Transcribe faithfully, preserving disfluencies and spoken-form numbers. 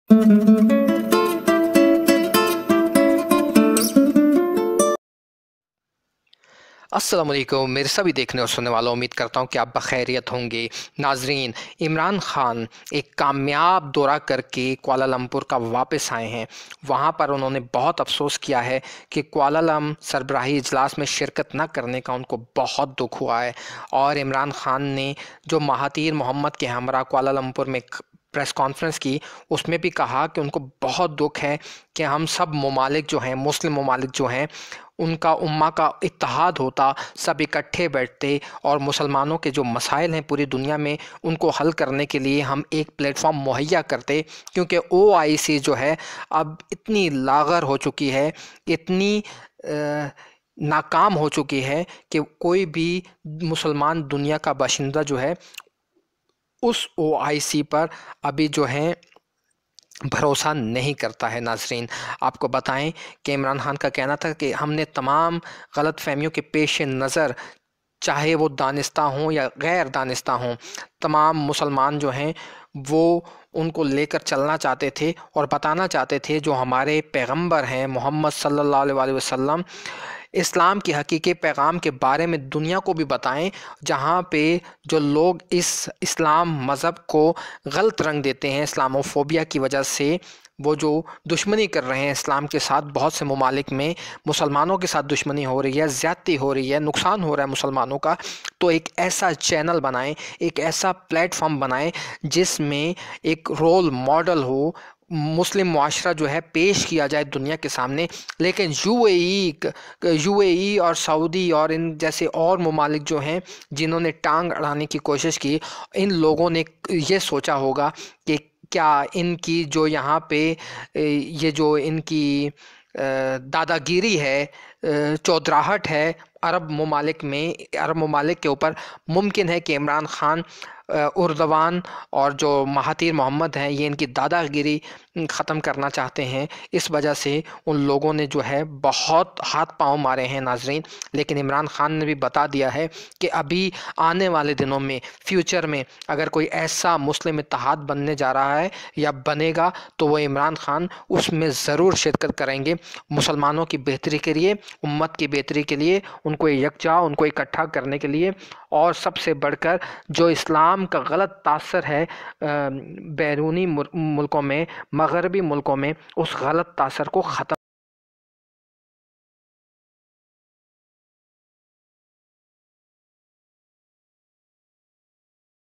अस्सलाम वालेकुम मेरे सभी देखने और सुनने वालों, उम्मीद करता हूँ कि आप बखैरियत होंगे। नाजरीन, इमरान खान एक कामयाब दौरा करके कुआलालंपुर का वापस आए हैं। वहाँ पर उन्होंने बहुत अफसोस किया है कि कुआलालम सरबराही इजलास में शिरकत न करने का उनको बहुत दुख हुआ है। और इमरान खान ने जो महातीर मोहम्मद के हमरा कुआलालंपुर में प्रेस कॉन्फ्रेंस की, उसमें भी कहा कि उनको बहुत दुख है कि हम सब ममालिक जो हैं, मुस्लिम ममालिक जो हैं, उनका उम्मा का इत्तेहाद होता, सब इकट्ठे बैठते और मुसलमानों के जो मसाइल हैं पूरी दुनिया में उनको हल करने के लिए हम एक प्लेटफॉर्म मुहैया करते। क्योंकि ओ आई सी जो है अब इतनी लागर हो चुकी है, इतनी आ, नाकाम हो चुकी है कि कोई भी मुसलमान दुनिया का बाशिंदा जो है उस ओ आई सी पर अभी जो है भरोसा नहीं करता है। नाजरीन, आपको बताएं कि इमरान खान का कहना था कि हमने तमाम गलत फहमियों के पेश नज़र, चाहे वो दानिस्ता हों या गैर दानिस्ता हों, तमाम मुसलमान जो हैं वो उनको लेकर चलना चाहते थे और बताना चाहते थे जो हमारे पैगंबर हैं मोहम्मद सल्लल्लाहु अलैहि वसल्लम, इस्लाम की हकीकी पैगाम के बारे में दुनिया को भी बताएं। जहाँ पे जो लोग इस इस्लाम मज़हब को गलत रंग देते हैं इस्लामोफोबिया की वजह से, वो जो दुश्मनी कर रहे हैं इस्लाम के साथ, बहुत से ममालिक में मुसलमानों के साथ दुश्मनी हो रही है, ज़्यादती हो रही है, नुकसान हो रहा है मुसलमानों का, तो एक ऐसा चैनल बनाएं, एक ऐसा प्लेटफॉर्म बनाएं जिसमें एक रोल मॉडल हो, मुस्लिम मुआशरा जो है पेश किया जाए दुनिया के सामने। लेकिन यूएई यूएई और सऊदी और इन जैसे और ममालिक जो हैं जिन्होंने टांग अड़ाने की कोशिश की, इन लोगों ने ये सोचा होगा कि क्या इनकी जो यहाँ पे ये जो इनकी दादागिरी है, चौधराहट है अरब ममालिक में, अरब ममालिक के ऊपर, मुमकिन है कि इमरान खान उर्दवान और जो महातीर मोहम्मद हैं ये इनकी दादागिरी ख़त्म करना चाहते हैं। इस वजह से उन लोगों ने जो है बहुत हाथ पांव मारे हैं। नाजरीन, लेकिन इमरान खान ने भी बता दिया है कि अभी आने वाले दिनों में, फ्यूचर में, अगर कोई ऐसा मुस्लिम इत्तेहाद बनने जा रहा है या बनेगा तो वो इमरान खान उसमें ज़रूर शिरकत करेंगे। मुसलमानों की बेहतरी के लिए, उम्मत की बेहतरी के लिए, उनको यकजा, उनको इकट्ठा करने के लिए, और सबसे बढ़कर जो इस्लाम का गलत तासर है बैरूनी मुल्कों में, मगरबी मुल्कों में, उस गलत तासर को ख़त्म